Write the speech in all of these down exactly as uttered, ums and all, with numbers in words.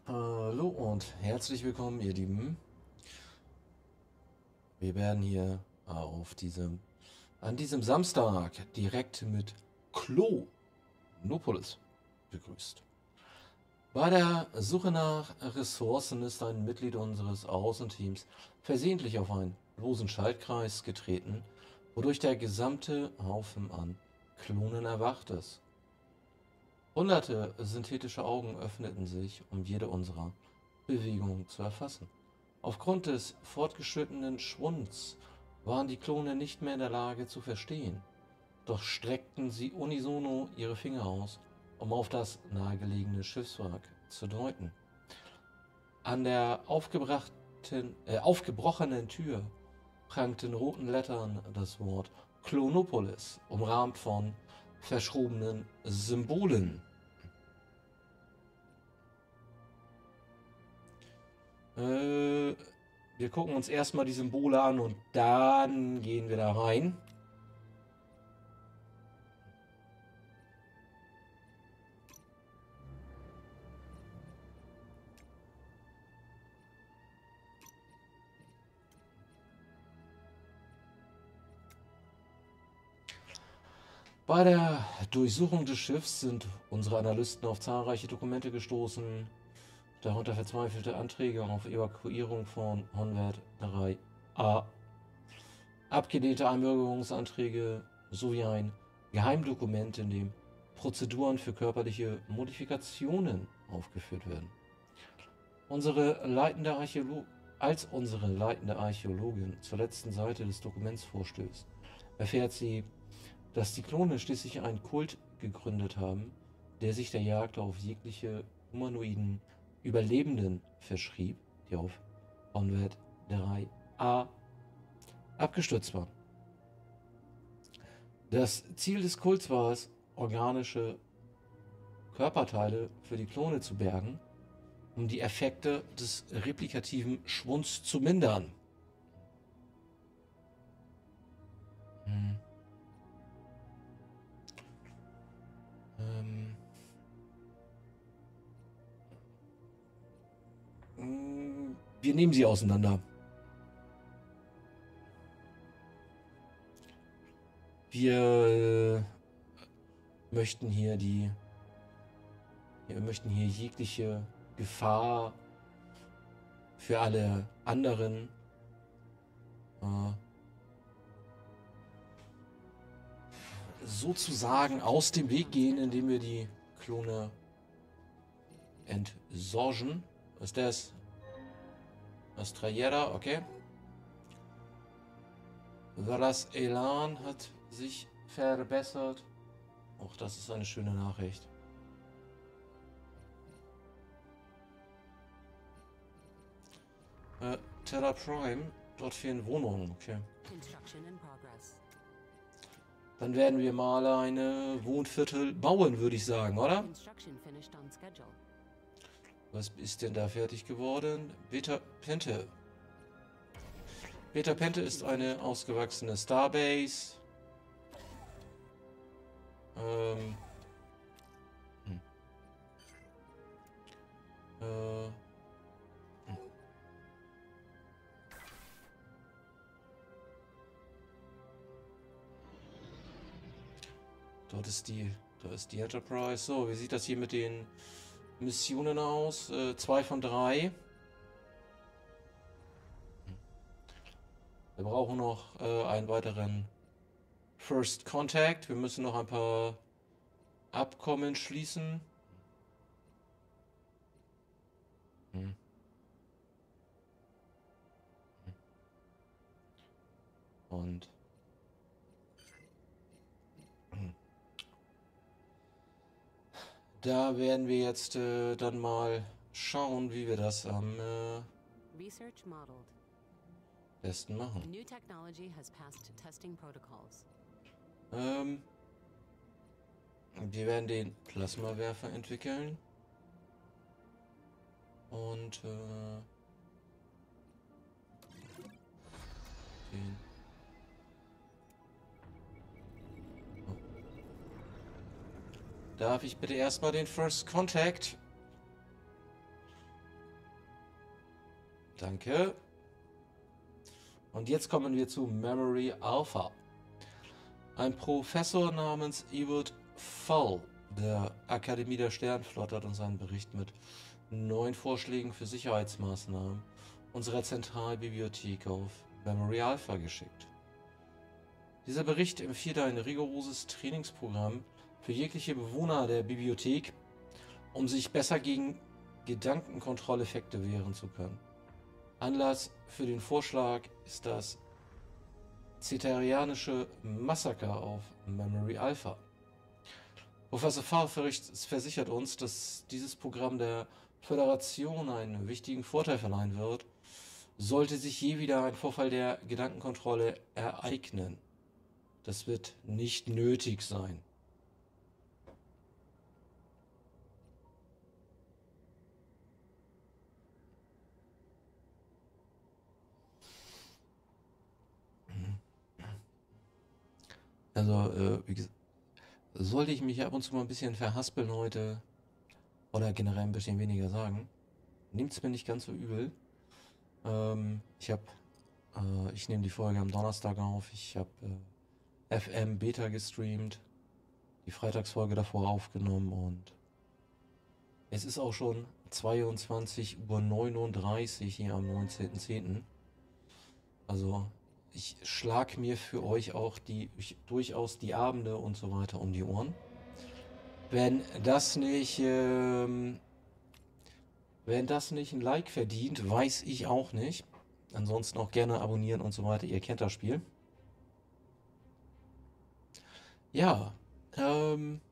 Hallo und herzlich willkommen, ihr Lieben. Wir werden hier auf diesem, an diesem Samstag direkt mit Klonopolis begrüßt. Bei der Suche nach Ressourcen ist ein Mitglied unseres Außenteams versehentlich auf einen losen Schaltkreis getreten, wodurch der gesamte Haufen an Klonen erwacht ist. Hunderte synthetische Augen öffneten sich, um jede unserer Bewegungen zu erfassen. Aufgrund des fortgeschrittenen Schwunds waren die Klone nicht mehr in der Lage zu verstehen, doch streckten sie unisono ihre Finger aus, um auf das nahegelegene Schiffswrack zu deuten. An der aufgebrachten, äh, aufgebrochenen Tür prangte in roten Lettern das Wort Klonopolis, umrahmt von verschrobenen Symbolen. Äh, wir gucken uns erstmal die Symbole an und dann gehen wir da rein. Bei der Durchsuchung des Schiffs sind unsere Analysten auf zahlreiche Dokumente gestoßen, darunter verzweifelte Anträge auf Evakuierung von Honved drei a, abgelehnte Einbürgerungsanträge sowie ein Geheimdokument, in dem Prozeduren für körperliche Modifikationen aufgeführt werden. Unsere leitende Archäolo Als unsere leitende Archäologin zur letzten Seite des Dokuments vorstößt, erfährt sie, dass die Klone schließlich einen Kult gegründet haben, der sich der Jagd auf jegliche humanoiden Überlebenden verschrieb, die auf Honved drei a abgestürzt waren. Das Ziel des Kults war es, organische Körperteile für die Klone zu bergen, um die Effekte des replikativen Schwunds zu mindern. Hm. Ähm. Wir nehmen sie auseinander. Wir äh, möchten hier die... Wir möchten hier jegliche Gefahr für alle anderen äh, sozusagen aus dem Weg gehen, indem wir die Klone entsorgen. Ist das Astrayera? Okay. Valas Elan hat sich verbessert. Auch das ist eine schöne Nachricht. Äh, Terra Prime, dort fehlen Wohnungen, okay. Dann werden wir mal eine Wohnviertel bauen, würde ich sagen, oder? Was ist denn da fertig geworden? Beta Pente. Beta Pente ist eine ausgewachsene Starbase. Ähm. Hm. Äh. Hm. Dort ist die, da ist die Enterprise. So, wie sieht das hier mit den Missionen aus? Äh, zwei von drei. Wir brauchen noch äh, einen weiteren First Contact. Wir müssen noch ein paar Abkommen schließen. Hm. Und da werden wir jetzt äh, dann mal schauen, wie wir das am äh, besten machen. Ähm, wir werden den Plasmawerfer entwickeln. Und äh, den Darf ich bitte erstmal den First Contact Danke. Und jetzt kommen wir zu Memory Alpha. Ein Professor namens Ewart Fall der Akademie der Sternenflotte hat uns einen Bericht mit neun Vorschlägen für Sicherheitsmaßnahmen unserer Zentralbibliothek auf Memory Alpha geschickt. Dieser Bericht empfiehlt ein rigoroses Trainingsprogramm für jegliche Bewohner der Bibliothek, um sich besser gegen Gedankenkontrolleffekte wehren zu können. Anlass für den Vorschlag ist das Zeterianische Massaker auf Memory Alpha. Professor Farr versichert uns, dass dieses Programm der Föderation einen wichtigen Vorteil verleihen wird, sollte sich je wieder ein Vorfall der Gedankenkontrolle ereignen. Das wird nicht nötig sein. Also, äh, wie gesagt, sollte ich mich ab und zu mal ein bisschen verhaspeln heute oder generell ein bisschen weniger sagen, nehmt es mir nicht ganz so übel. Ähm, ich habe, äh, ich nehme die Folge am Donnerstag auf. Ich habe äh, F M Beta gestreamt, die Freitagsfolge davor aufgenommen und es ist auch schon zweiundzwanzig Uhr neununddreißig hier am neunzehnten zehnten Also ich schlag mir für euch auch die durchaus die Abende und so weiter um die Ohren. Wenn das nicht, ähm, wenn das nicht ein Like verdient, weiß ich auch nicht. Ansonsten auch gerne abonnieren und so weiter. Ihr kennt das Spiel. Ja, ähm,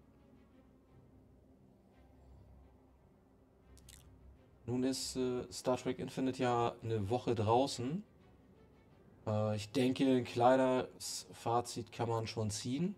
nun ist äh, Star Trek Infinite ja eine Woche draußen. Äh, ich denke, ein kleines Fazit kann man schon ziehen.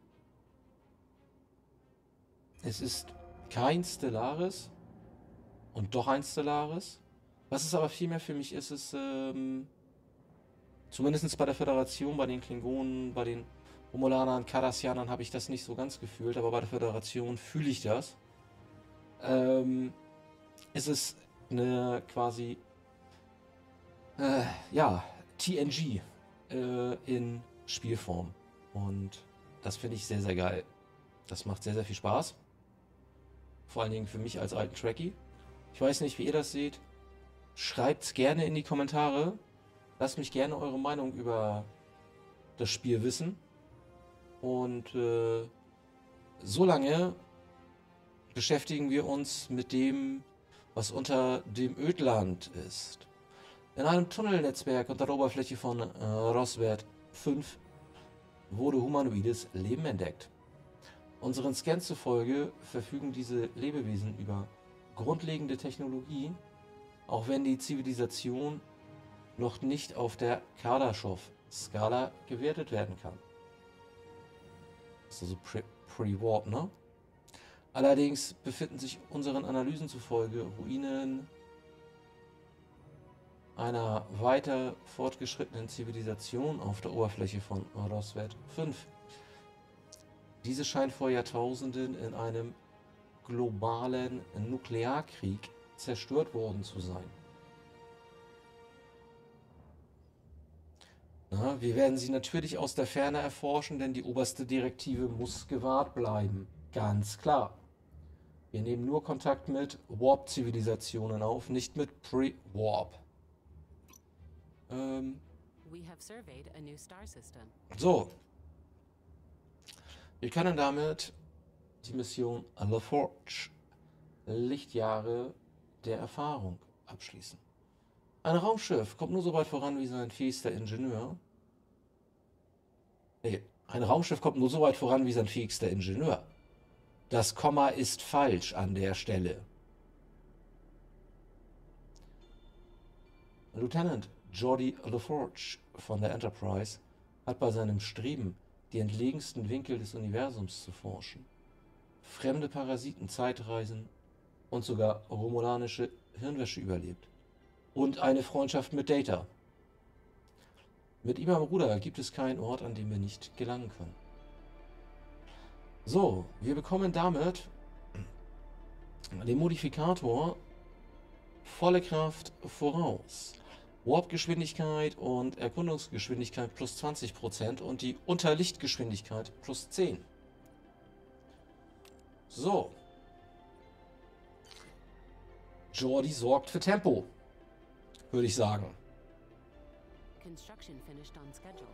Es ist kein Stellaris und doch ein Stellaris. Was es aber vielmehr für mich ist, ist ähm, zumindest bei der Föderation, bei den Klingonen, bei den Romulanern, Cardassianern habe ich das nicht so ganz gefühlt, aber bei der Föderation fühle ich das. Ähm, es ist eine quasi, äh, ja, T N G äh, in Spielform. Und das finde ich sehr, sehr geil. Das macht sehr, sehr viel Spaß. Vor allen Dingen für mich als alten Trekkie. Ich weiß nicht, wie ihr das seht. Schreibt es gerne in die Kommentare. Lasst mich gerne eure Meinung über das Spiel wissen. Und äh, solange beschäftigen wir uns mit dem, was unter dem Ödland ist. In einem Tunnelnetzwerk unter der Oberfläche von äh, Roswert fünf wurde humanoides Leben entdeckt. Unseren Scans zufolge verfügen diese Lebewesen über grundlegende Technologie, auch wenn die Zivilisation noch nicht auf der Kardaschow-Skala gewertet werden kann. Das ist also Pre-Warp, ne? Allerdings befinden sich unseren Analysen zufolge Ruinen einer weiter fortgeschrittenen Zivilisation auf der Oberfläche von Roswert fünf. Diese scheint vor Jahrtausenden in einem globalen Nuklearkrieg zerstört worden zu sein. Na, wir werden sie natürlich aus der Ferne erforschen, denn die oberste Direktive muss gewahrt bleiben. Ganz klar. Wir nehmen nur Kontakt mit Warp-Zivilisationen auf, nicht mit Pre-Warp. Ähm, so. Wir können damit die Mission LaForge, Lichtjahre der Erfahrung, abschließen. Ein Raumschiff kommt nur so weit voran wie sein fähigster Ingenieur. Nee, ein Raumschiff kommt nur so weit voran wie sein fähigster Ingenieur. Das Komma ist falsch an der Stelle. Lieutenant Geordi LaForge von der Enterprise hat bei seinem Streben, die entlegensten Winkel des Universums zu forschen, fremde Parasiten, Zeitreisen und sogar romulanische Hirnwäsche überlebt. Und eine Freundschaft mit Data. Mit ihm am Ruder gibt es keinen Ort, an dem wir nicht gelangen können. So, wir bekommen damit den Modifikator volle Kraft voraus. Warp-Geschwindigkeit und Erkundungsgeschwindigkeit plus zwanzig Prozent und die Unterlichtgeschwindigkeit plus zehn. So. Geordi sorgt für Tempo, würde ich sagen. Construction finished on schedule.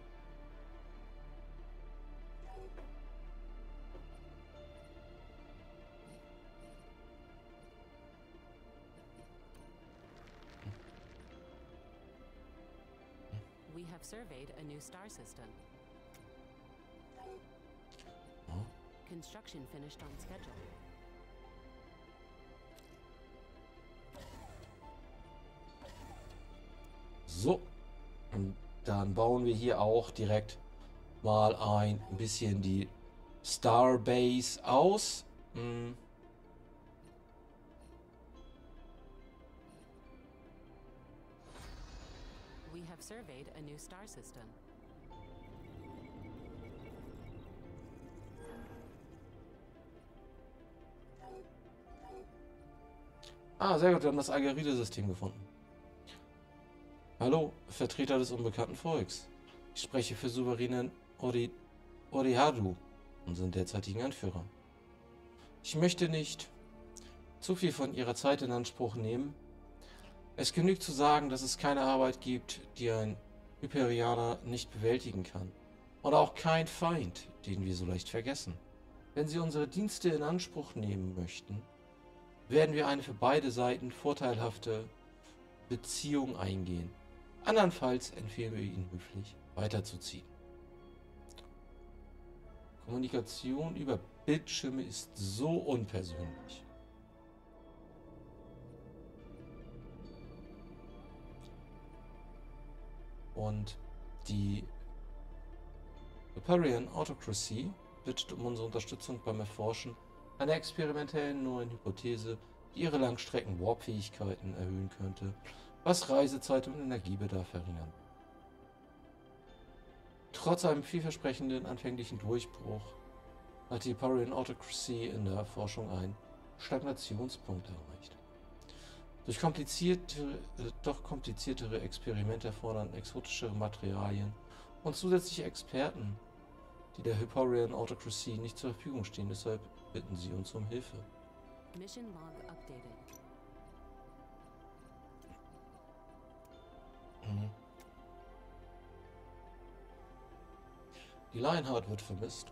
We have surveyed a new star system. Oh. Construction finished on schedule. So. Und dann bauen wir hier auch direkt mal ein bisschen die Starbase aus. Hm. We have surveyed a new star system. Ah, sehr gut, wir haben das Algeride-System gefunden. Hallo, Vertreter des unbekannten Volks. Ich spreche für souveränen Ori Orihadu, unseren derzeitigen Anführer. Ich möchte nicht zu viel von Ihrer Zeit in Anspruch nehmen. Es genügt zu sagen, dass es keine Arbeit gibt, die ein Hyperianer nicht bewältigen kann. Und auch kein Feind, den wir so leicht vergessen. Wenn Sie unsere Dienste in Anspruch nehmen möchten, werden wir eine für beide Seiten vorteilhafte Beziehung eingehen. Andernfalls empfehlen wir Ihnen höflich, weiterzuziehen. Kommunikation über Bildschirme ist so unpersönlich. Und die Hyperion Autocracy bittet um unsere Unterstützung beim Erforschen einer experimentellen neuen Hypothese, die ihre Langstrecken-Warp-Fähigkeiten erhöhen könnte, was Reisezeit und Energiebedarf verringern. Trotz einem vielversprechenden anfänglichen Durchbruch hat die Hyperion Autocracy in der Forschung einen Stagnationspunkt erreicht. Durch komplizierte, äh, doch kompliziertere Experimente erfordern exotischere Materialien und zusätzliche Experten, die der Hyperion Autocracy nicht zur Verfügung stehen. Deshalb bitten sie uns um Hilfe. Mission log updated. Mhm. Die Lionheart wird vermisst.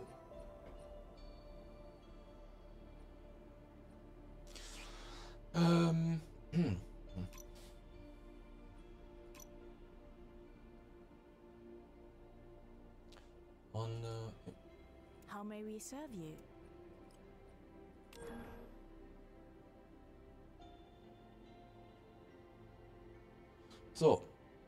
Ähm. Und äh, How may we serve you? so.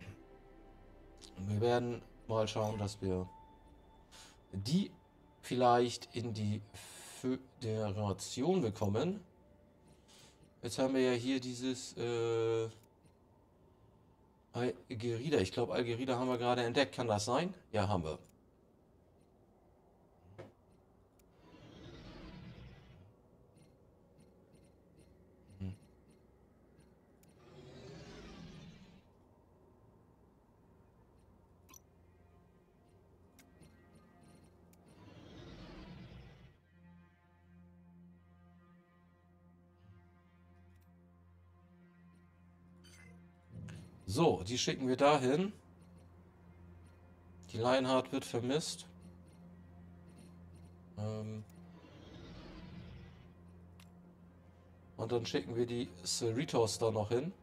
Wir werden mal schauen, dass wir die vielleicht in die Föderation bekommen. Jetzt haben wir ja hier dieses äh, Algerida. Ich glaube, Algerida haben wir gerade entdeckt. Kann das sein? Ja, haben wir. Hm. So, die schicken wir dahin. Die Lionheart wird vermisst. Ähm Und dann schicken wir die Cerritos da noch hin.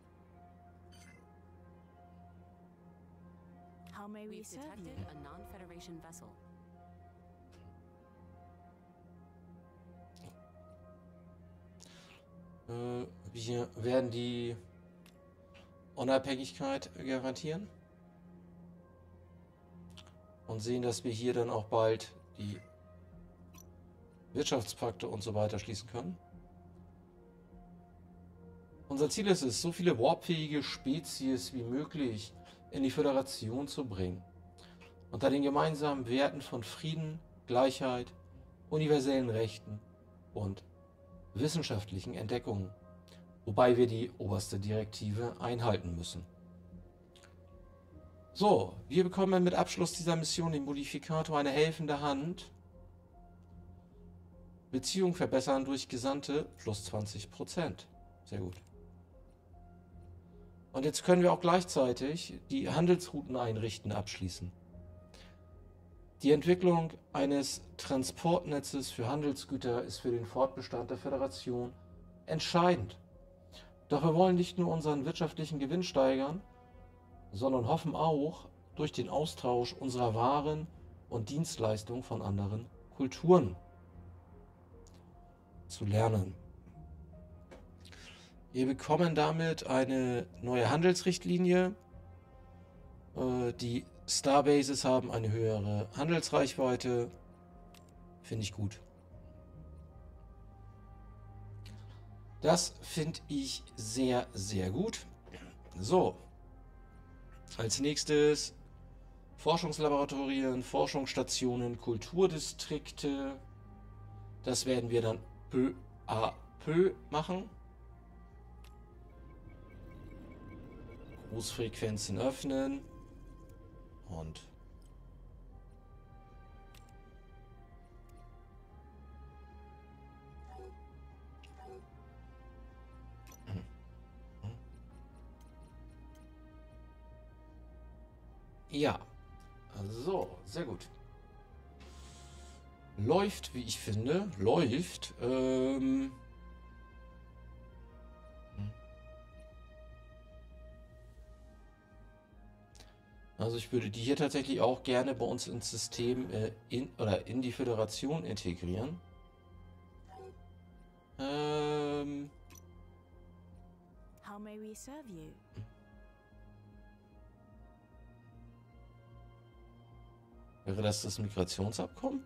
How may we We've serve you? detected a non-Federation vessel. Äh, wir werden die Unabhängigkeit garantieren. Und sehen, dass wir hier dann auch bald die Wirtschaftspakte und so weiter schließen können. Unser Ziel ist es, so viele warpfähige Spezies wie möglich in die Föderation zu bringen. Unter den gemeinsamen Werten von Frieden, Gleichheit, universellen Rechten und wissenschaftlichen Entdeckungen. Wobei wir die oberste Direktive einhalten müssen. So, wir bekommen mit Abschluss dieser Mission den Modifikator eine helfende Hand. Beziehung verbessern durch Gesandte plus zwanzig Prozent. Sehr gut. Und jetzt können wir auch gleichzeitig die Handelsrouten einrichten abschließen. Die Entwicklung eines Transportnetzes für Handelsgüter ist für den Fortbestand der Föderation entscheidend. Doch wir wollen nicht nur unseren wirtschaftlichen Gewinn steigern, sondern hoffen auch, durch den Austausch unserer Waren und Dienstleistungen von anderen Kulturen zu lernen. Wir bekommen damit eine neue Handelsrichtlinie. Äh, die Starbases haben eine höhere Handelsreichweite. Finde ich gut. Das finde ich sehr, sehr gut. So. Als nächstes Forschungslaboratorien, Forschungsstationen, Kulturdistrikte. Das werden wir dann peu à peu machen. Großfrequenzen öffnen. Und ja, so, sehr gut. Läuft, wie ich finde, läuft. Ähm also ich würde die hier tatsächlich auch gerne bei uns ins System äh, in, oder in die Föderation integrieren. Ähm How may we serve you? Wäre das das Migrationsabkommen?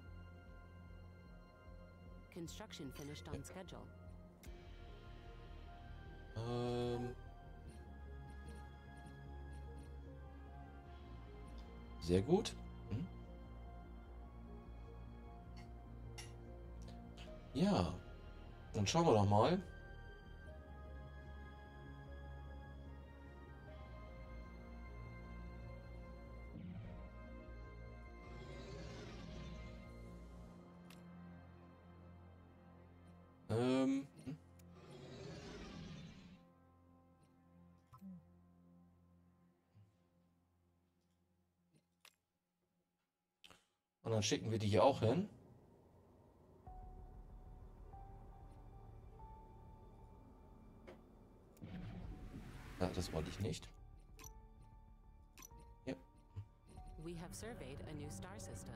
Construction finished on schedule. Ähm Sehr gut. Hm. Ja, dann schauen wir doch mal. Ähm. hm. Und dann schicken wir die hier auch hin. Ja, das wollte ich nicht. Ja. We have surveyed a new star system.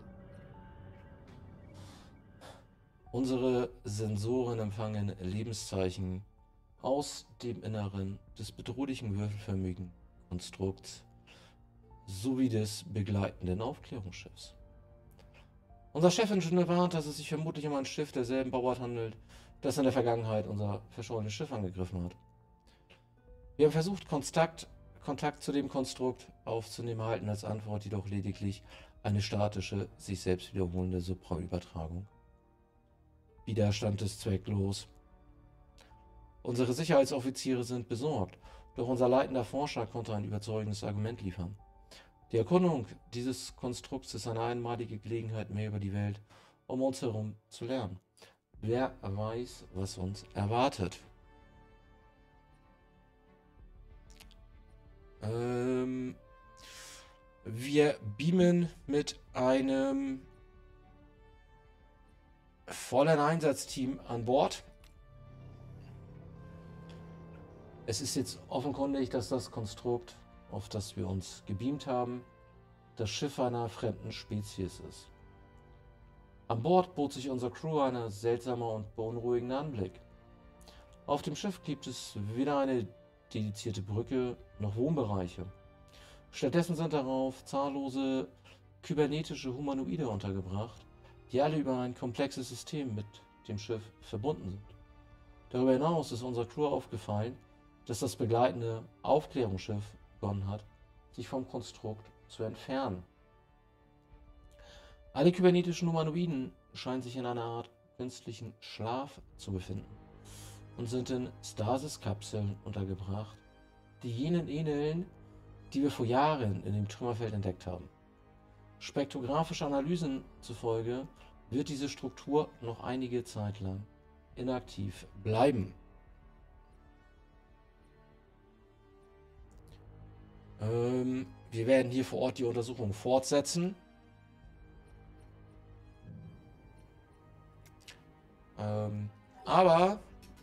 Unsere Sensoren empfangen Lebenszeichen aus dem Inneren des bedrohlichen würfelförmigen Konstrukts sowie des begleitenden Aufklärungsschiffs. Unser Chefingenieur warnt, dass es sich vermutlich um ein Schiff derselben Bauart handelt, das in der Vergangenheit unser verschollenes Schiff angegriffen hat. Wir haben versucht, Kontakt, Kontakt zu dem Konstrukt aufzunehmen, erhalten als Antwort jedoch lediglich eine statische, sich selbst wiederholende Supraübertragung. Widerstand ist zwecklos. Unsere Sicherheitsoffiziere sind besorgt, doch unser leitender Forscher konnte ein überzeugendes Argument liefern. Die Erkundung dieses Konstrukts ist eine einmalige Gelegenheit mehr über die Welt um uns herum zu lernen. Wer weiß, was uns erwartet. Ähm, wir beamen mit einem vollen Einsatzteam an Bord. Es ist jetzt offenkundig, dass das Konstrukt, auf das wir uns gebeamt haben, das Schiff einer fremden Spezies ist. An Bord bot sich unserer Crew ein seltsamer und beunruhigender Anblick. Auf dem Schiff gibt es weder eine dedizierte Brücke noch Wohnbereiche. Stattdessen sind darauf zahllose kybernetische Humanoide untergebracht, die alle über ein komplexes System mit dem Schiff verbunden sind. Darüber hinaus ist unserer Crew aufgefallen, dass das begleitende Aufklärungsschiff begonnen hat, sich vom Konstrukt zu entfernen. Alle kybernetischen Humanoiden scheinen sich in einer Art künstlichen Schlaf zu befinden und sind in Stasis-Kapseln untergebracht, die jenen ähneln, die wir vor Jahren in dem Trümmerfeld entdeckt haben. Spektrographische Analysen zufolge wird diese Struktur noch einige Zeit lang inaktiv bleiben. Ähm, wir werden hier vor Ort die Untersuchung fortsetzen. Ähm, aber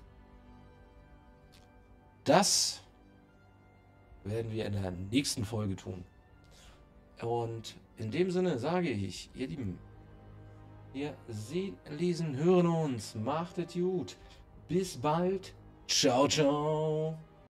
das werden wir in der nächsten Folge tun. Und in dem Sinne sage ich, ihr Lieben, wir sehen, lesen, hören uns. Macht es gut. Bis bald. Ciao, ciao.